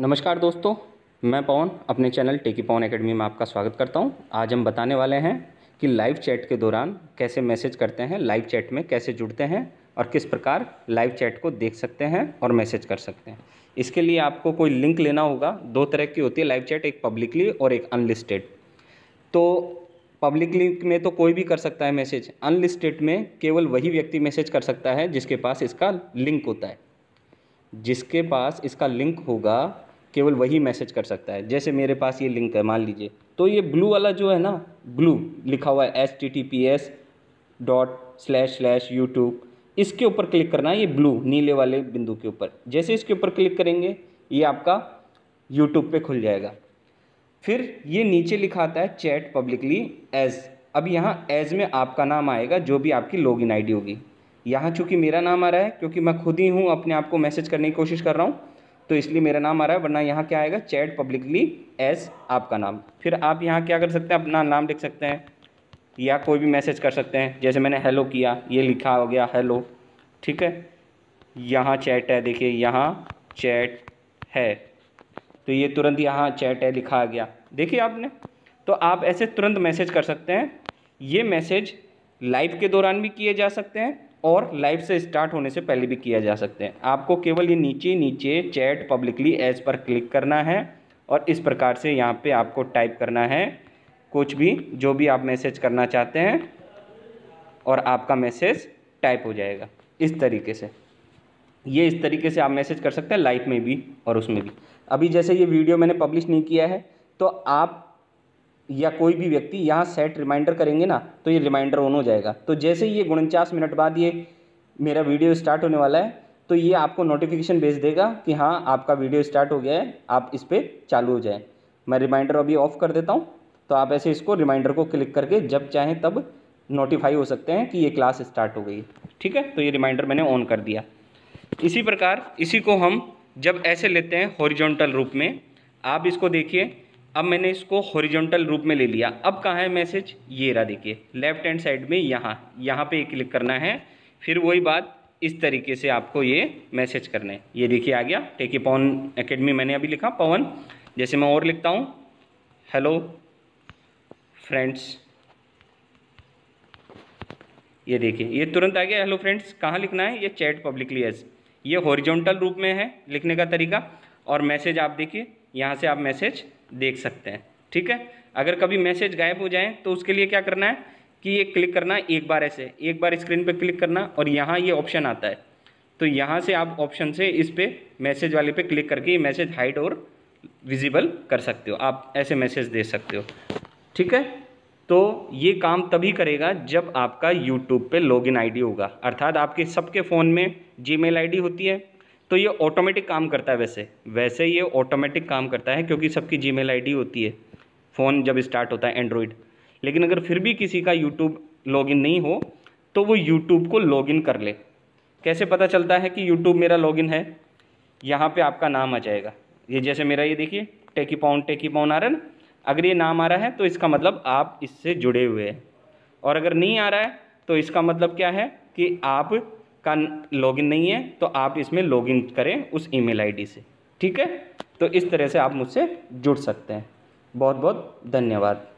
नमस्कार दोस्तों, मैं पवन अपने चैनल टेकी पवन एकेडमी में आपका स्वागत करता हूं। आज हम बताने वाले हैं कि लाइव चैट के दौरान कैसे मैसेज करते हैं, लाइव चैट में कैसे जुड़ते हैं और किस प्रकार लाइव चैट को देख सकते हैं और मैसेज कर सकते हैं। इसके लिए आपको कोई लिंक लेना होगा। दो तरह की होती है लाइव चैट, एक पब्लिकली और एक अनलिस्टेड। तो पब्लिक लिंक में तो कोई भी कर सकता है मैसेज, अनलिस्टेड में केवल वही व्यक्ति मैसेज कर सकता है जिसके पास इसका लिंक होता है। जिसके पास इसका लिंक होगा केवल वही मैसेज कर सकता है। जैसे मेरे पास ये लिंक है मान लीजिए, तो ये ब्लू वाला जो है ना, ब्लू लिखा हुआ है https://youtube, इसके ऊपर क्लिक करना है। ये ब्लू नीले वाले बिंदु के ऊपर जैसे इसके ऊपर क्लिक करेंगे ये आपका यूट्यूब पे खुल जाएगा। फिर ये नीचे लिखा आता है चैट पब्लिकली एज। अब यहाँ एज में आपका नाम आएगा, जो भी आपकी लॉगिन आईडी होगी। यहाँ चूँकि मेरा नाम आ रहा है क्योंकि मैं खुद ही हूँ अपने आप को मैसेज करने की कोशिश कर रहा हूँ, तो इसलिए मेरा नाम आ रहा है। वरना यहाँ क्या आएगा, चैट पब्लिकली एज आपका नाम। फिर आप यहाँ क्या कर सकते हैं, अपना नाम लिख सकते हैं या कोई भी मैसेज कर सकते हैं। जैसे मैंने हेलो किया, ये लिखा हो गया हेलो, ठीक है। यहाँ चैट है, देखिए यहाँ चैट है, तो ये तुरंत यहाँ चैट है लिखा आ गया, देखिए आपने। तो आप ऐसे तुरंत मैसेज कर सकते हैं। ये मैसेज लाइव के दौरान भी किए जा सकते हैं और लाइव से स्टार्ट होने से पहले भी किया जा सकते हैं। आपको केवल ये नीचे नीचे चैट पब्लिकली एज पर क्लिक करना है और इस प्रकार से यहाँ पे आपको टाइप करना है कुछ भी, जो भी आप मैसेज करना चाहते हैं, और आपका मैसेज टाइप हो जाएगा इस तरीके से। ये इस तरीके से आप मैसेज कर सकते हैं लाइव में भी और उसमें भी। अभी जैसे ये वीडियो मैंने पब्लिश नहीं किया है, तो आप या कोई भी व्यक्ति यहाँ सेट रिमाइंडर करेंगे ना, तो ये रिमाइंडर ऑन हो जाएगा। तो जैसे ये 49 मिनट बाद ये मेरा वीडियो स्टार्ट होने वाला है, तो ये आपको नोटिफिकेशन भेज देगा कि हाँ आपका वीडियो स्टार्ट हो गया है, आप इस पर चालू हो जाए। मैं रिमाइंडर अभी ऑफ कर देता हूँ, तो आप ऐसे इसको रिमाइंडर को क्लिक करके जब चाहें तब नोटिफाई हो सकते हैं कि ये क्लास स्टार्ट हो गई, ठीक है। तो ये रिमाइंडर मैंने ऑन कर दिया। इसी प्रकार इसी को हम जब ऐसे लेते हैं हॉरिजॉन्टल रूप में, आप इसको देखिए। अब मैंने इसको हॉरिजॉन्टल रूप में ले लिया। अब कहाँ है मैसेज, ये रहा, देखिए लेफ्ट हैंड साइड में यहाँ पे क्लिक करना है। फिर वही बात इस तरीके से आपको ये मैसेज करना है। ये देखिए आ गया, टेकी पवन एकेडमी मैंने अभी लिखा पवन। जैसे मैं और लिखता हूँ हेलो फ्रेंड्स, ये देखिए ये तुरंत आ गया हेलो फ्रेंड्स। कहाँ लिखना है, ये चैट पब्लिकली एज। ये हॉरिजॉन्टल रूप में है लिखने का तरीका। और मैसेज आप देखिए, यहाँ से आप मैसेज देख सकते हैं, ठीक है। अगर कभी मैसेज गायब हो जाए तो उसके लिए क्या करना है कि ये क्लिक करना है एक बार, ऐसे एक बार स्क्रीन पे क्लिक करना, और यहाँ ये ऑप्शन आता है। तो यहाँ से आप ऑप्शन से इस पर मैसेज वाले पे क्लिक करके ये मैसेज हाइड और विजिबल कर सकते हो। आप ऐसे मैसेज दे सकते हो, ठीक है। तो ये काम तभी करेगा जब आपका यूट्यूब पे लॉगिन आईडी होगा, अर्थात आपके सबके फ़ोन में जीमेल आईडी होती है, तो ये ऑटोमेटिक काम करता है। वैसे ये ऑटोमेटिक काम करता है क्योंकि सबकी जीमेल आईडी होती है फ़ोन जब स्टार्ट होता है एंड्रॉयड। लेकिन अगर फिर भी किसी का यूट्यूब लॉगिन नहीं हो तो वो यूट्यूब को लॉगिन कर ले। कैसे पता चलता है कि यूट्यूब मेरा लॉगिन है, यहाँ पे आपका नाम आ जाएगा। ये जैसे मेरा ये देखिए टेकी पवन आ रहा है ना। अगर ये नाम आ रहा है तो इसका मतलब आप इससे जुड़े हुए हैं, और अगर नहीं आ रहा है तो इसका मतलब क्या है कि आप का लॉगिन नहीं है, तो आप इसमें लॉगिन करें उस ईमेल आईडी से, ठीक है। तो इस तरह से आप मुझसे जुड़ सकते हैं। बहुत बहुत धन्यवाद।